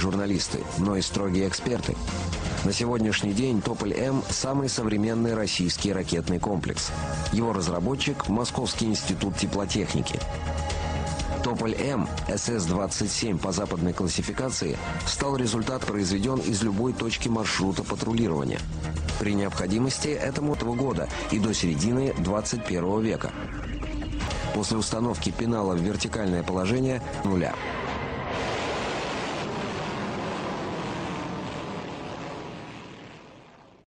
журналисты, но и строгие эксперты. На сегодняшний день «Тополь-М» – самый современный российский ракетный комплекс. Его разработчик – Московский институт теплотехники. «Тополь-М» СС-27 по западной классификации стал результат произведен из любой точки маршрута патрулирования. При необходимости этому этого года и до середины 21 века. После установки пенала в вертикальное положение нуля.